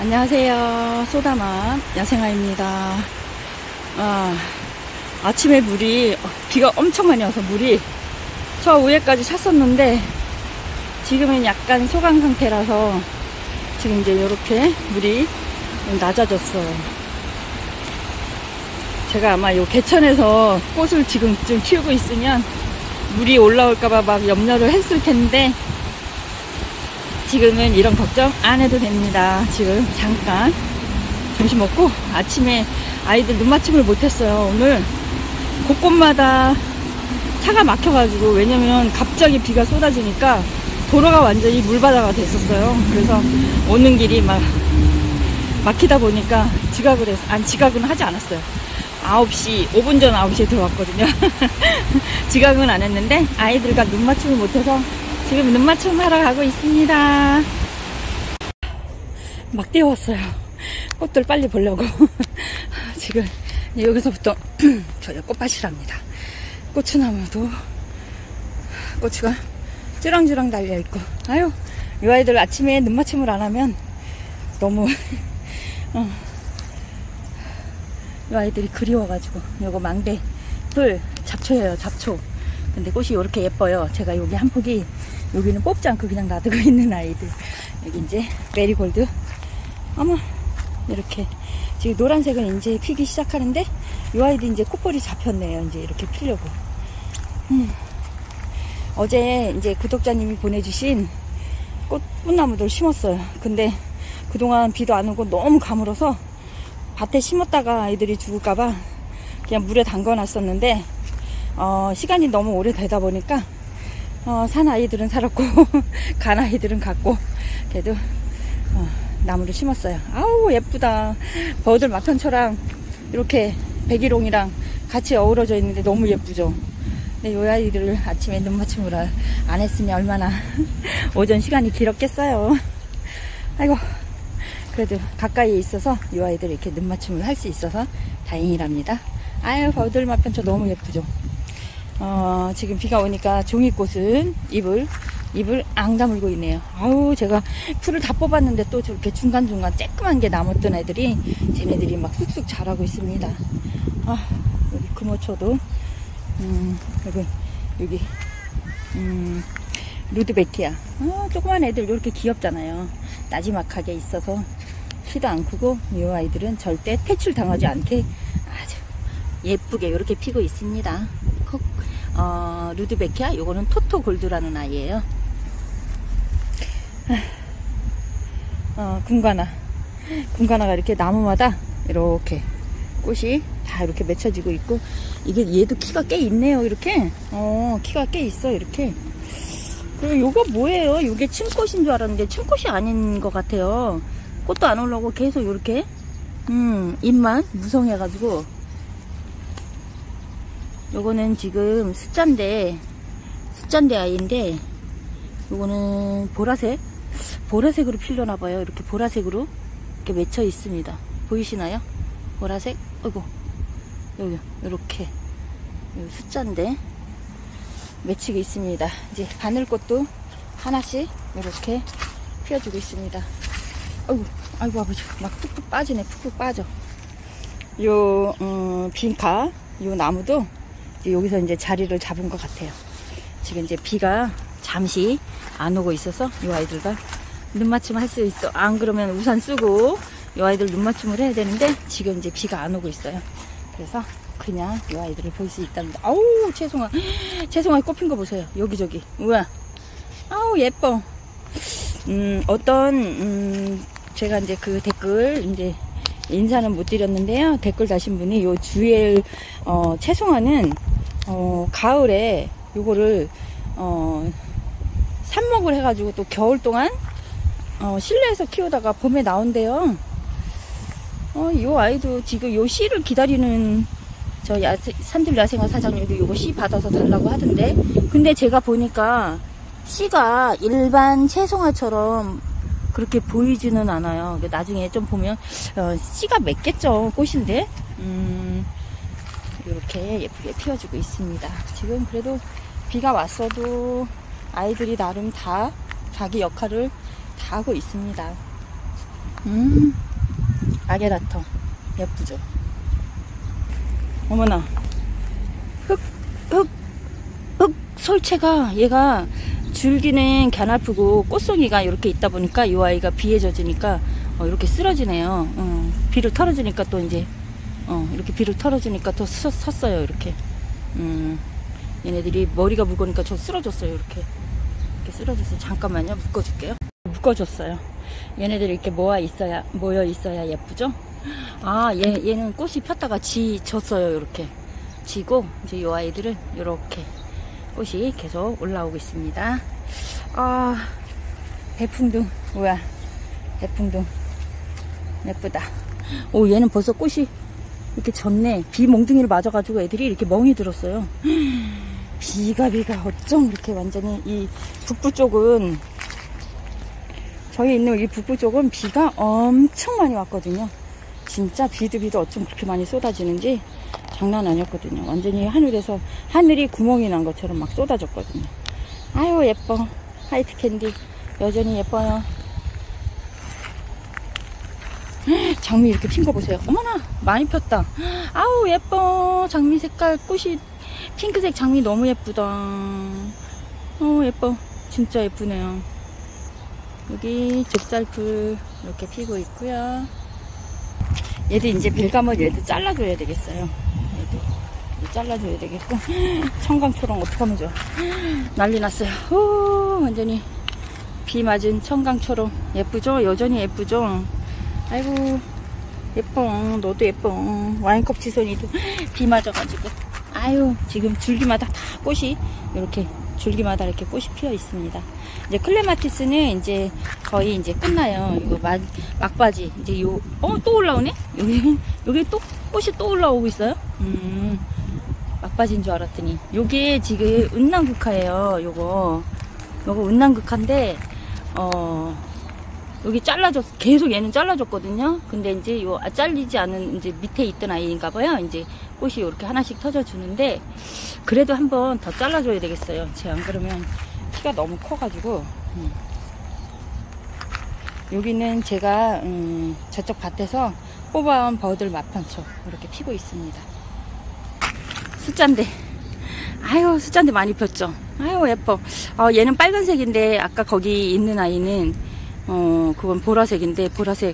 안녕하세요. 소다맘 야생아입니다. 아침에 비가 엄청 많이 와서 물이 저 위에까지 찼었는데 지금은 약간 소강 상태라서 지금 이제 이렇게 물이 낮아졌어요. 제가 아마 요 개천에서 꽃을 지금 좀 키우고 있으면 물이 올라올까봐 막 염려를 했을 텐데 지금은 이런 걱정 안 해도 됩니다. 지금 잠깐 점심 먹고 아침에 아이들 눈맞춤을 못했어요. 오늘 곳곳마다 차가 막혀가지고, 왜냐면 갑자기 비가 쏟아지니까 도로가 완전히 물바다가 됐었어요. 그래서 오는 길이 막 막히다 보니까 지각은 하지 않았어요. 9시, 5분 전 9시에 들어왔거든요. 지각은 안 했는데 아이들과 눈맞춤을 못해서 지금 눈맞춤 하러 가고 있습니다. 막 뛰어왔어요. 꽃들 빨리 보려고. 지금 여기서부터 저희 꽃밭이랍니다. 고추나무도 고추가 쭈랑쭈랑 달려있고, 아유, 이 아이들 아침에 눈맞춤을 안 하면 너무 이 아이들이 그리워가지고. 요거 망대풀 잡초예요, 잡초. 근데 꽃이 이렇게 예뻐요. 제가 여기 한 폭이, 여기는 뽑지 않고 그냥 놔두고 있는 아이들. 여기 이제 메리골드. 어머, 이렇게 지금 노란색은 이제 피기 시작하는데 이 아이도 이제 꽃볼이 잡혔네요. 이제 이렇게 피려고. 어제 이제 구독자님이 보내주신 꽃나무들 심었어요. 근데 그동안 비도 안 오고 너무 가물어서 밭에 심었다가 아이들이 죽을까봐 그냥 물에 담궈 놨었는데 시간이 너무 오래되다 보니까 산 아이들은 살았고 간 아이들은 갔고, 그래도 나무를 심었어요. 아우 예쁘다. 버들 마편초랑 이렇게 백일홍이랑 같이 어우러져 있는데 너무 예쁘죠. 근데 이 아이들을 아침에 눈맞춤을 안 했으면 얼마나 오전 시간이 길었겠어요. 아이고, 그래도 가까이에 있어서 이 아이들 이렇게 눈맞춤을 할 수 있어서 다행이랍니다. 아유, 버들 마편초 너무 예쁘죠. 지금 비가 오니까 종이꽃은 잎을 앙 다물고 있네요. 아우, 제가 풀을 다 뽑았는데 또 저렇게 중간중간 쬐끄만 게 남았던 애들이, 쟤네들이 막 쑥쑥 자라고 있습니다. 여기 금호초도, 여기 루드베키아. 조그만 애들 이렇게 귀엽잖아요. 나지막하게 있어서 키도 안 크고, 이 아이들은 절대 퇴출 당하지 않게 아주 예쁘게 이렇게 피고 있습니다. 루드베키아, 요거는 토토 골드라는 아이예요. 군가나가 이렇게 나무마다 이렇게 꽃이 다 이렇게 맺혀지고 있고, 이게 얘도 키가 꽤 있네요. 이렇게 키가 꽤 있어. 이렇게. 그리고 요거 뭐예요? 요게 침꽃인 줄 알았는데 침꽃이 아닌 것 같아요. 꽃도 안 올라오고 계속 이렇게 잎만 무성해가지고. 요거는 지금 숫잔데 아이인데, 요거는 보라색으로 필려나봐요. 이렇게 보라색으로 이렇게 맺혀 있습니다. 보이시나요? 보라색. 아이고, 여기 이렇게 숫잔데 맺히고 있습니다. 이제 바늘꽃도 하나씩 이렇게 피워주고 있습니다. 아이고 아버지, 막 푹푹 빠지네. 푹푹 빠져. 요 빈카, 요 나무도 이제 여기서 이제 자리를 잡은 것 같아요. 지금 이제 비가 잠시 안 오고 있어서 이 아이들과 눈맞춤 할 수 있어. 안 그러면 우산 쓰고 이 아이들 눈맞춤을 해야 되는데 지금 이제 비가 안 오고 있어요. 그래서 그냥 이 아이들을 볼 수 있답니다. 아우, 채송아 꽃핀 거 보세요. 여기저기. 우와, 아우 예뻐. 제가 이제 그 댓글 이제 인사는 못 드렸는데요. 댓글 다신 분이 요 주엘 채송화는 가을에 요거를 삽목을 해가지고 또 겨울 동안 실내에서 키우다가 봄에 나온대요. 요 아이도 지금 요 씨를 기다리는 저 산들 야생화 사장님도 요거 씨 받아서 달라고 하던데, 근데 제가 보니까 씨가 일반 채송화처럼 그렇게 보이지는 않아요. 나중에 좀 보면 씨가 맺겠죠. 꽃인데 이렇게 예쁘게 피워주고 있습니다. 지금 그래도 비가 왔어도 아이들이 나름 다 자기 역할을 다 하고 있습니다. 아게라터 예쁘죠? 어머나, 흙 솔체가, 얘가 줄기는 갸나프고 꽃송이가 이렇게 있다 보니까 이 아이가 비에 젖으니까 이렇게 쓰러지네요. 비를 털어주니까 또 이제 이렇게 비를 털어주니까 더 섰어요. 이렇게. 얘네들이 머리가 무거우니까 저 쓰러졌어요. 이렇게 쓰러졌어요. 잠깐만요, 묶어줄게요. 묶어줬어요. 얘네들이 이렇게 모여 있어야 예쁘죠? 아, 얘는 꽃이 폈다가 졌어요. 이렇게 지고 이제 이 아이들은 이렇게 꽃이 계속 올라오고 있습니다. 아, 대풍등. 뭐야, 대풍등 예쁘다. 오, 얘는 벌써 꽃이 이렇게 졌네. 비 몽둥이를 맞아가지고 애들이 이렇게 멍이 들었어요. 비가 어쩜 이렇게 완전히, 이 북부 쪽은, 저희 있는 이 북부 쪽은 비가 엄청 많이 왔거든요. 진짜 비도 어쩜 그렇게 많이 쏟아지는지 장난 아니었거든요. 완전히 하늘이 구멍이 난 것처럼 막 쏟아졌거든요. 아유, 예뻐. 화이트 캔디 여전히 예뻐요. 장미 이렇게 핀 거 보세요. 어머나, 많이 폈다. 아우, 예뻐. 장미 색깔, 꽃이 핑크색 장미 너무 예쁘다. 예뻐. 진짜 예쁘네요. 여기 좁쌀풀 이렇게 피고 있고요. 얘도 이제 빌가머, 얘도 잘라줘야 되겠어요. 얘도 잘라줘야 되겠고. 청강초롱 어떡하면 좋아. 난리 났어요. 완전히 비 맞은 청강초롱 예쁘죠? 여전히 예쁘죠? 아이고, 예뻐. 너도 예뻐. 와인컵 지선이도 비 맞아가지고. 아유, 지금 줄기마다 다 꽃이 이렇게, 줄기마다 이렇게 꽃이 피어 있습니다. 이제 클레마티스는 이제 거의 이제 끝나요. 이거 막바지. 이제 또 올라오네? 여기 또 꽃이 또 올라오고 있어요? 막바지인 줄 알았더니. 요게 지금 은남국화예요. 요거 은남국화인데, 여기 계속 얘는 잘라줬거든요. 근데 이제 잘리지 않은, 이제 밑에 있던 아이인가 봐요. 이제 꽃이 이렇게 하나씩 터져주는데, 그래도 한번 더 잘라줘야 되겠어요. 안 그러면 키가 너무 커가지고. 여기는 제가 저쪽 밭에서 뽑아온 버들 마판초 이렇게 피고 있습니다. 숫잔데, 아유, 숫잔데 많이 폈죠. 아유, 예뻐. 얘는 빨간색인데, 아까 거기 있는 아이는 그건 보라색인데, 보라색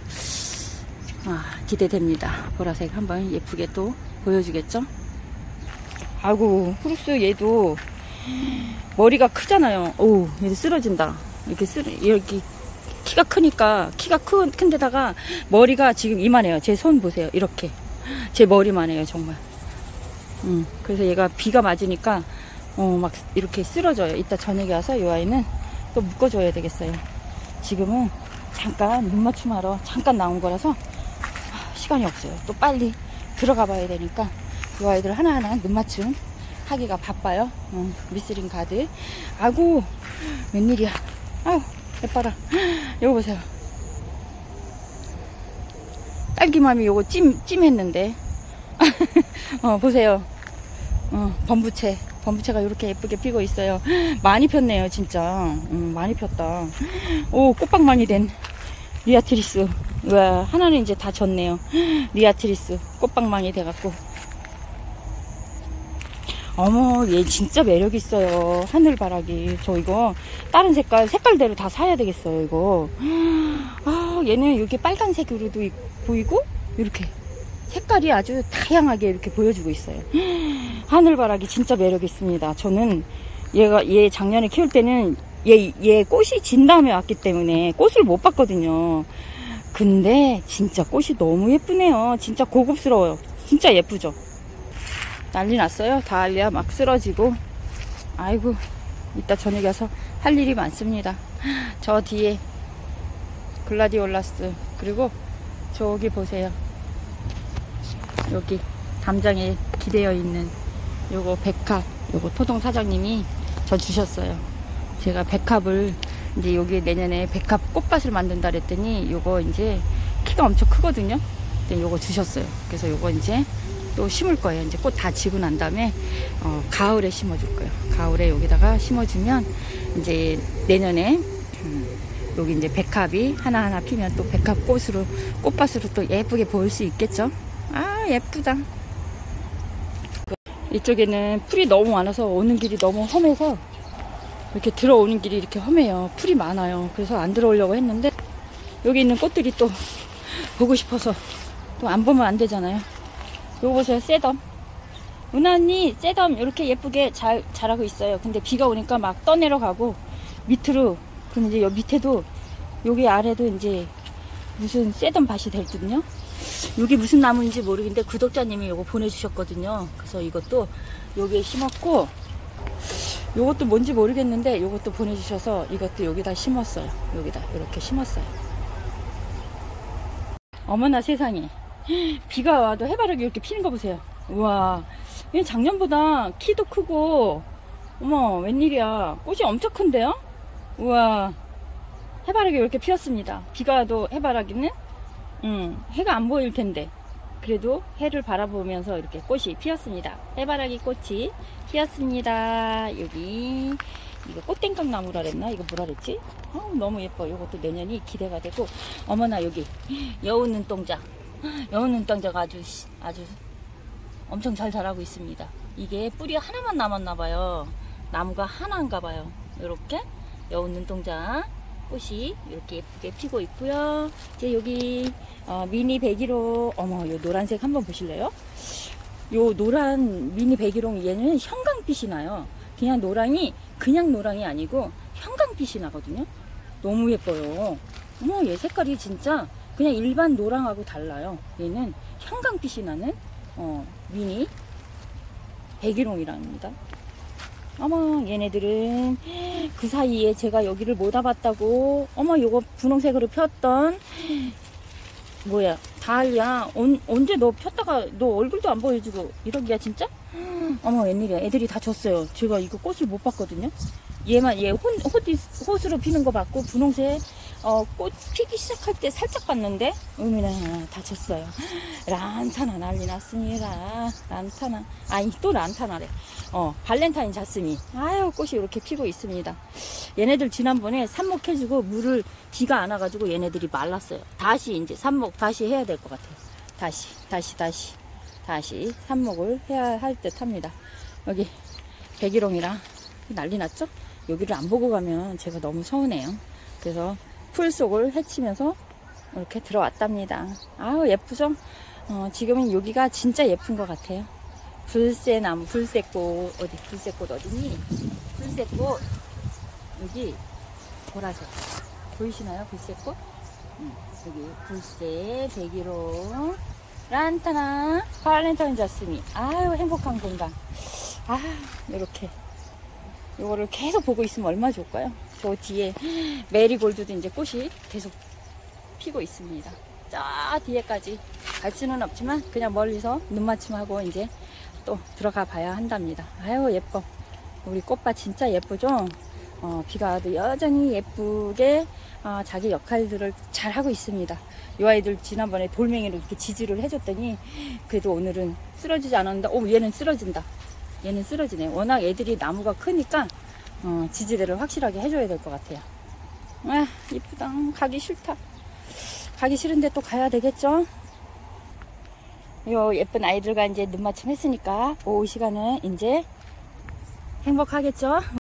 기대됩니다. 보라색 한번 예쁘게 또 보여주겠죠. 아이고, 후루스 얘도 머리가 크잖아요. 오, 얘도 쓰러진다. 이렇게 키가 크니까, 키가 큰 데다가 머리가 지금 이만해요. 제 손 보세요. 이렇게 제 머리만 해요, 정말. 그래서 얘가 비가 맞으니까 막 이렇게 쓰러져요. 이따 저녁에 와서 이 아이는 또 묶어줘야 되겠어요. 지금은 잠깐 눈 맞춤하러 잠깐 나온 거라서 시간이 없어요. 또 빨리 들어가 봐야 되니까 이 아이들 하나하나 눈 맞춤 하기가 바빠요. 미스린 가드. 아구, 웬일이야. 아유, 예뻐라. 이거 보세요. 딸기맘이 요거 찜했는데. 보세요. 범부채가 이렇게 예쁘게 피고 있어요. 많이 폈네요, 진짜. 많이 폈다. 오, 꽃방망이 된 리아트리스. 와, 하나는 이제 다 졌네요. 리아트리스 꽃방망이 돼갖고. 어머, 얘 진짜 매력 있어요. 하늘바라기. 저 이거 다른 색깔대로 다 사야 되겠어요, 이거. 얘는 이렇게 빨간색으로도 보이고 이렇게 색깔이 아주 다양하게 이렇게 보여주고 있어요. 하늘바라기 진짜 매력 있습니다. 저는 얘 작년에 키울 때는 얘 꽃이 진 다음에 왔기 때문에 꽃을 못 봤거든요. 근데 진짜 꽃이 너무 예쁘네요. 진짜 고급스러워요. 진짜 예쁘죠? 난리 났어요. 다알리아 막 쓰러지고. 아이고, 이따 저녁에 와서 할 일이 많습니다. 저 뒤에 글라디올라스, 그리고 저기 보세요. 여기 담장에 기대어 있는 요거 백합, 요거 토종 사장님이 저 주셨어요. 제가 백합을 이제 여기 내년에 백합 꽃밭을 만든다 그랬더니 요거 이제 키가 엄청 크거든요. 근데 요거 주셨어요. 그래서 요거 이제 또 심을 거예요. 이제 꽃 다 지고 난 다음에 가을에 심어줄 거예요. 가을에 여기다가 심어주면 이제 내년에 여기 이제 백합이 하나하나 피면 또 백합 꽃으로, 꽃밭으로 또 예쁘게 보일 수 있겠죠. 아, 예쁘다. 이쪽에는 풀이 너무 많아서 오는 길이 너무 험해서 이렇게 들어오는 길이 이렇게 험해요. 풀이 많아요. 그래서 안 들어오려고 했는데 여기 있는 꽃들이 또 보고 싶어서 또 안 보면 안 되잖아요. 요거 보세요. 쎄덤. 은하 언니 쎄덤 이렇게 예쁘게 잘 자라고 있어요. 근데 비가 오니까 막 떠내려가고 밑으로, 그럼 이제 여기 밑에도 여기 아래도 이제 무슨 쎄덤 밭이 될 듯요. 여기 무슨 나무인지 모르겠는데 구독자님이 요거 보내주셨거든요. 그래서 이것도 여기에 심었고, 요것도 뭔지 모르겠는데 요것도 보내주셔서 이것도 여기다 심었어요. 여기다 이렇게 심었어요. 어머나 세상에, 비가 와도 해바라기 이렇게 피는 거 보세요. 우와, 얘 작년보다 키도 크고, 어머 웬일이야, 꽃이 엄청 큰데요. 우와, 해바라기 이렇게 피었습니다. 비가 와도 해바라기는 해가 안 보일 텐데 그래도 해를 바라보면서 이렇게 꽃이 피었습니다. 해바라기 꽃이 피었습니다. 여기 이거 꽃땡깡 나무라 그랬나? 이거 뭐라 그랬지? 너무 예뻐. 이것도 내년이 기대가 되고. 어머나 여기 여우 눈동자, 여우 눈동자가 아주 엄청 잘 자라고 있습니다. 이게 뿌리 하나만 남았나 봐요. 나무가 하나인가 봐요. 이렇게 여우 눈동자 꽃이 이렇게 예쁘게 피고 있고요. 이제 여기 미니 백일홍, 어머, 요 노란색 한번 보실래요? 요 노란 미니 백일홍, 얘는 형광빛이 나요. 그냥 노랑이, 그냥 노랑이 아니고 형광빛이 나거든요. 너무 예뻐요. 어머, 얘 색깔이 진짜 그냥 일반 노랑하고 달라요. 얘는 형광빛이 나는 미니 백일홍이랍니다. 어머, 얘네들은 그 사이에 제가 여기를 못 와봤다고, 어머, 요거 분홍색으로 폈던, 뭐야, 다알리야. 언제 너 폈다가 너 얼굴도 안 보여주고 이러기야 진짜? 어머, 웬일이야. 애들이 다 졌어요. 제가 이거 꽃을 못 봤거든요. 얘만, 얘 호수로 피는 거 봤고, 분홍색 꽃 피기 시작할 때 살짝 봤는데 어머나 다 졌어요. 란타나 난리 났습니다. 란타나, 아니 또 란타나래. 발렌타인 자스민. 아유, 꽃이 이렇게 피고 있습니다. 얘네들 지난번에 삽목해주고 물을, 비가 안 와가지고 얘네들이 말랐어요. 다시 이제 삽목 다시 해야 될 것 같아요. 다시 삽목을 해야 할 듯 합니다. 여기 백일홍이랑 난리 났죠? 여기를 안 보고 가면 제가 너무 서운해요. 그래서 풀 속을 헤치면서 이렇게 들어왔답니다. 아우, 예쁘죠? 지금은 여기가 진짜 예쁜 것 같아요. 불새나무, 불새꽃, 불새꽃 어디니? 불새꽃, 여기 보라색. 보이시나요? 불새꽃? 여기 불새, 백일홍, 란타나, 발렌타인 자스민. 아유, 행복한 공간. 아, 이렇게. 요거를 계속 보고 있으면 얼마나 좋을까요? 저 뒤에 메리골드도 이제 꽃이 계속 피고 있습니다. 저 뒤에까지 갈 수는 없지만 그냥 멀리서 눈맞춤하고 이제 또 들어가 봐야 한답니다. 아유, 예뻐. 우리 꽃밭 진짜 예쁘죠? 비가 와도 여전히 예쁘게 자기 역할들을 잘 하고 있습니다. 이 아이들 지난번에 돌멩이로 이렇게 지지를 해줬더니 그래도 오늘은 쓰러지지 않았는데, 얘는 쓰러진다. 얘는 쓰러지네. 워낙 애들이 나무가 크니까 지지대를 확실하게 해줘야 될 것 같아요. 아, 이쁘다. 가기 싫다. 가기 싫은데 또 가야 되겠죠? 요 예쁜 아이들과 이제 눈맞춤 했으니까 오후 시간은 이제 행복하겠죠?